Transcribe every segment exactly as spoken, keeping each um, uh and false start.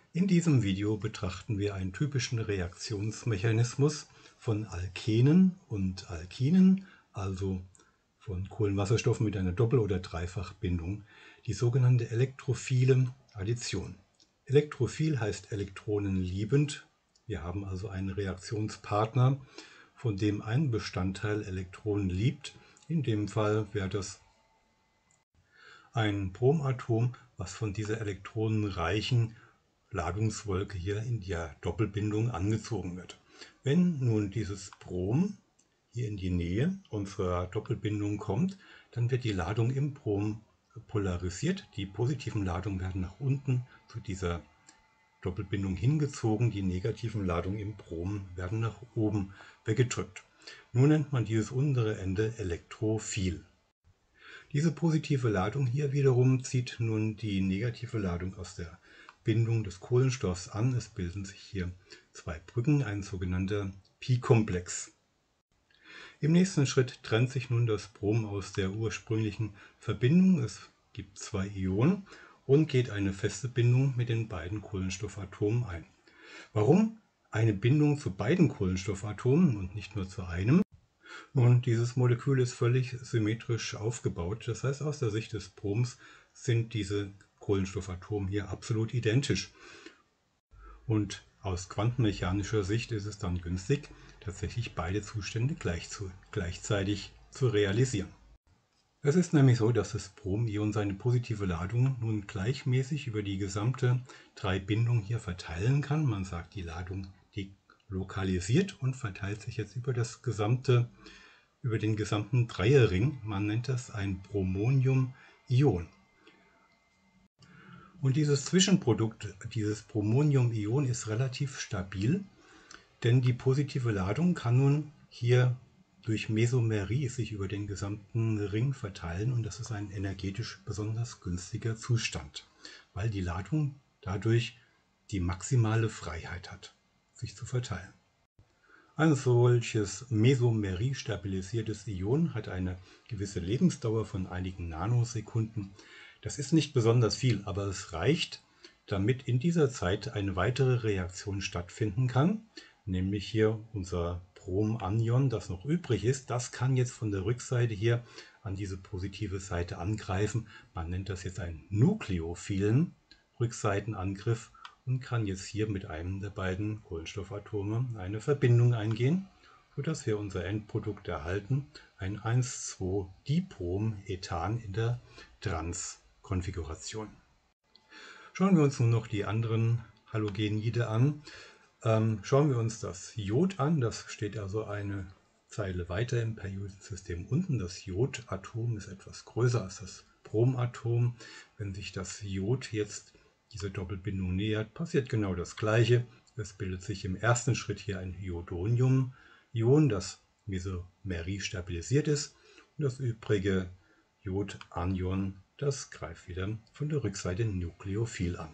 In diesem Video betrachten wir einen typischen Reaktionsmechanismus von Alkenen und Alkinen, also von Kohlenwasserstoffen mit einer Doppel- oder Dreifachbindung, die sogenannte elektrophile Addition. Elektrophil heißt elektronenliebend. Wir haben also einen Reaktionspartner, von dem ein Bestandteil Elektronen liebt. In dem Fall wäre das ein Bromatom, was von dieser elektronenreichen Ladungswolke hier in der Doppelbindung angezogen wird. Wenn nun dieses Brom hier in die Nähe unserer Doppelbindung kommt, dann wird die Ladung im Brom polarisiert. Die positiven Ladungen werden nach unten zu dieser Doppelbindung hingezogen, die negativen Ladungen im Brom werden nach oben weggedrückt. Nun nennt man dieses untere Ende elektrophil. Diese positive Ladung hier wiederum zieht nun die negative Ladung aus der Bindung des Kohlenstoffs an. Es bilden sich hier zwei Brücken, ein sogenannter Pi-Komplex. Im nächsten Schritt trennt sich nun das Brom aus der ursprünglichen Verbindung. Es gibt zwei Ionen und geht eine feste Bindung mit den beiden Kohlenstoffatomen ein. Warum eine Bindung zu beiden Kohlenstoffatomen und nicht nur zu einem? Und dieses Molekül ist völlig symmetrisch aufgebaut. Das heißt, aus der Sicht des Broms sind diese Kohlenstoffatome hier absolut identisch. Und aus quantenmechanischer Sicht ist es dann günstig, tatsächlich beide Zustände gleich zu, gleichzeitig zu realisieren. Es ist nämlich so, dass das Bromion seine positive Ladung nun gleichmäßig über die gesamte Drei-Bindung hier verteilen kann. Man sagt, die Ladung delokalisiert und verteilt sich jetzt über das gesamte, über den gesamten Dreierring. Man nennt das ein Bromonium-Ion. Und dieses Zwischenprodukt, dieses Bromonium-Ion, ist relativ stabil, denn die positive Ladung kann nun hier durch Mesomerie sich über den gesamten Ring verteilen und das ist ein energetisch besonders günstiger Zustand, weil die Ladung dadurch die maximale Freiheit hat, sich zu verteilen. Ein solches Mesomerie-stabilisiertes Ion hat eine gewisse Lebensdauer von einigen Nanosekunden. Das ist nicht besonders viel, aber es reicht, damit in dieser Zeit eine weitere Reaktion stattfinden kann, nämlich hier unser Bromanion, das noch übrig ist, das kann jetzt von der Rückseite hier an diese positive Seite angreifen. Man nennt das jetzt einen nukleophilen Rückseitenangriff und kann jetzt hier mit einem der beiden Kohlenstoffatome eine Verbindung eingehen, sodass wir unser Endprodukt erhalten, ein eins zwei Dibromethan in der Trans-Konfiguration. Schauen wir uns nun noch die anderen Halogenide an. Ähm, schauen wir uns das Jod an, das steht also eine Zeile weiter im Periodensystem unten. Das Jodatom ist etwas größer als das Bromatom. Wenn sich das Jod jetzt dieser Doppelbindung nähert, passiert genau das Gleiche. Es bildet sich im ersten Schritt hier ein Iodonium-Ion, das Mesomerie stabilisiert ist. Und das übrige Jodanion, das greift wieder von der Rückseite nukleophil an.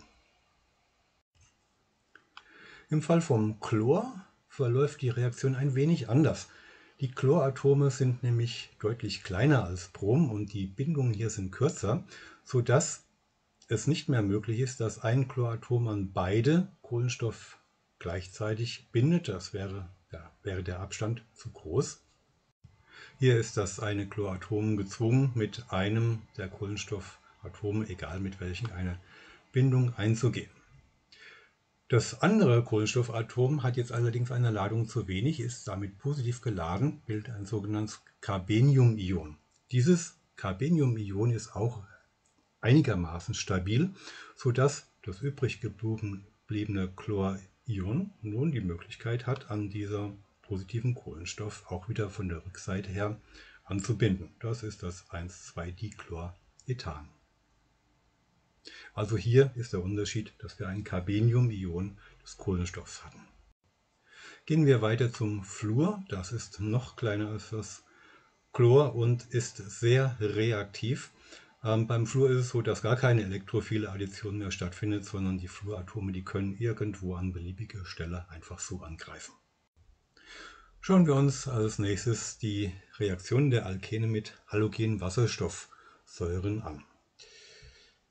Im Fall vom Chlor verläuft die Reaktion ein wenig anders. Die Chloratome sind nämlich deutlich kleiner als Brom und die Bindungen hier sind kürzer, sodass es nicht mehr möglich ist, dass ein Chloratom an beide Kohlenstoff gleichzeitig bindet. Das wäre, ja, wäre der Abstand zu groß. Hier ist das eine Chloratom gezwungen, mit einem der Kohlenstoffatome, egal mit welchen, eine Bindung einzugehen. Das andere Kohlenstoffatom hat jetzt allerdings eine Ladung zu wenig, ist damit positiv geladen, bildet ein sogenanntes Carbenium-Ion. Dieses Carbenium-Ion ist auch einigermaßen stabil, sodass das übrig gebliebene Chlorion nun die Möglichkeit hat, an dieser positiven Kohlenstoff auch wieder von der Rückseite her anzubinden. Das ist das eins zwei Dichlorethan. Also hier ist der Unterschied, dass wir ein Carbenium-Ion des Kohlenstoffs hatten. Gehen wir weiter zum Fluor. Das ist noch kleiner als das Chlor und ist sehr reaktiv. Ähm, beim Fluor ist es so, dass gar keine elektrophile Addition mehr stattfindet, sondern die Fluoratome, die können irgendwo an beliebige Stelle einfach so angreifen. Schauen wir uns als nächstes die Reaktion der Alkene mit Halogenwasserstoffsäuren an.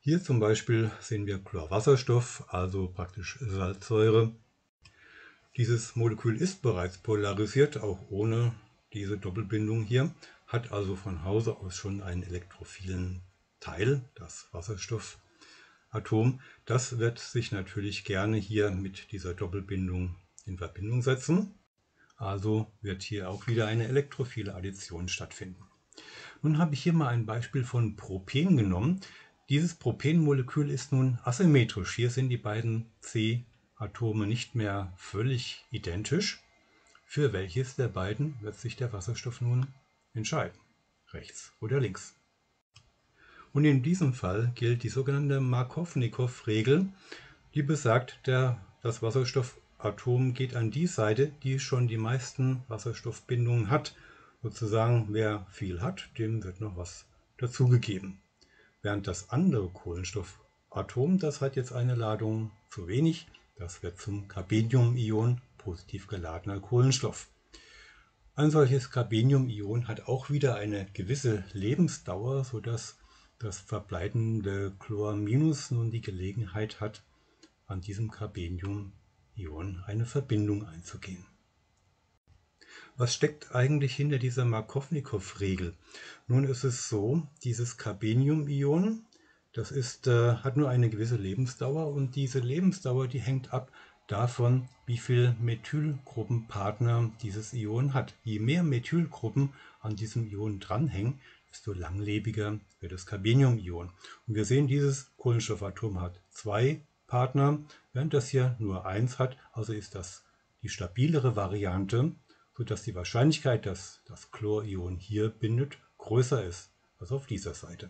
Hier zum Beispiel sehen wir Chlorwasserstoff, also praktisch Salzsäure. Dieses Molekül ist bereits polarisiert, auch ohne diese Doppelbindung hier, hat also von Hause aus schon einen elektrophilen Teil, das Wasserstoffatom. Das wird sich natürlich gerne hier mit dieser Doppelbindung in Verbindung setzen. Also wird hier auch wieder eine elektrophile Addition stattfinden. Nun habe ich hier mal ein Beispiel von Propen genommen. Dieses Propenmolekül ist nun asymmetrisch. Hier sind die beiden C-Atome nicht mehr völlig identisch. Für welches der beiden wird sich der Wasserstoff nun entscheiden? Rechts oder links? Und in diesem Fall gilt die sogenannte Markovnikow-Regel, die besagt, der, das Wasserstoffatom geht an die Seite, die schon die meisten Wasserstoffbindungen hat. Sozusagen, wer viel hat, dem wird noch was dazugegeben. Während das andere Kohlenstoffatom, das hat jetzt eine Ladung zu wenig, das wird zum Carbenium-Ion, positiv geladener Kohlenstoff. Ein solches Carbenium-Ion hat auch wieder eine gewisse Lebensdauer, sodass das verbleibende Chlor- nun die Gelegenheit hat, an diesem Carbenium-Ion eine Verbindung einzugehen. Was steckt eigentlich hinter dieser Markovnikow-Regel? Nun ist es so, dieses Carbenium-Ion, das ist, äh, hat nur eine gewisse Lebensdauer und diese Lebensdauer, die hängt ab davon, wie viele Methylgruppenpartner dieses Ion hat. Je mehr Methylgruppen an diesem Ion dranhängen, desto langlebiger wird das Carbenium-Ion. Und wir sehen, dieses Kohlenstoffatom hat zwei Partner, während das hier nur eins hat, also ist das die stabilere Variante, sodass die Wahrscheinlichkeit, dass das Chlorion hier bindet, größer ist als auf dieser Seite.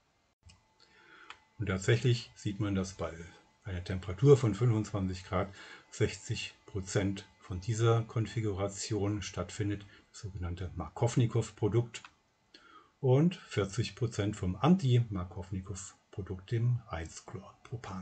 Und tatsächlich sieht man, dass bei einer Temperatur von fünfundzwanzig Grad sechzig Prozent von dieser Konfiguration stattfindet, das sogenannte Markovnikow-Produkt, und vierzig Prozent vom Anti-Markovnikow-Produkt, dem eins Chlorpropan.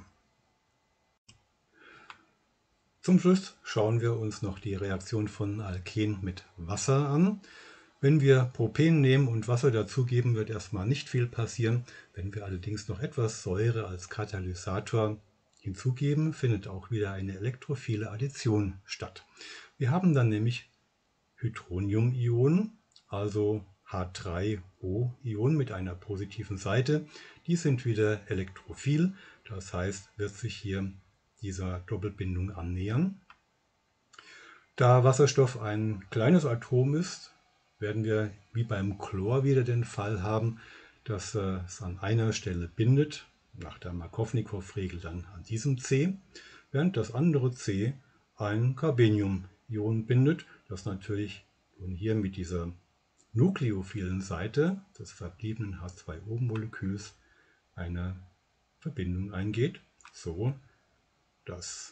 Zum Schluss schauen wir uns noch die Reaktion von Alken mit Wasser an. Wenn wir Propen nehmen und Wasser dazugeben, wird erstmal nicht viel passieren. Wenn wir allerdings noch etwas Säure als Katalysator hinzugeben, findet auch wieder eine elektrophile Addition statt. Wir haben dann nämlich Hydronium-Ionen, also H drei O-Ionen mit einer positiven Seite. Die sind wieder elektrophil, das heißt, wird sich hier dieser Doppelbindung annähern. Da Wasserstoff ein kleines Atom ist, werden wir wie beim Chlor wieder den Fall haben, dass es an einer Stelle bindet, nach der Markovnikow-Regel dann an diesem C, während das andere C ein Carbenium-Ion bindet, das natürlich nun hier mit dieser nukleophilen Seite des verbliebenen H zwei O-Moleküls eine Verbindung eingeht, so dass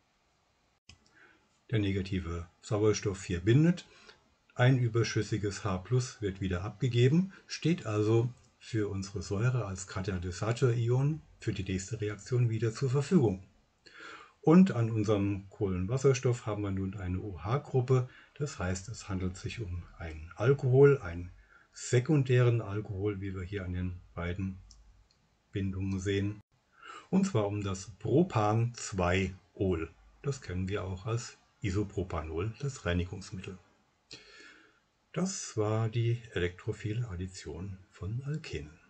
der negative Sauerstoff hier bindet. Ein überschüssiges H plus wird wieder abgegeben, steht also für unsere Säure als Katalysator-Ion für die nächste Reaktion wieder zur Verfügung. Und an unserem Kohlenwasserstoff haben wir nun eine OH-Gruppe, das heißt, es handelt sich um einen Alkohol, einen sekundären Alkohol, wie wir hier an den beiden Bindungen sehen. Und zwar um das Propan zwei Ol. Das kennen wir auch als Isopropanol, das Reinigungsmittel. Das war die elektrophile Addition von Alkenen.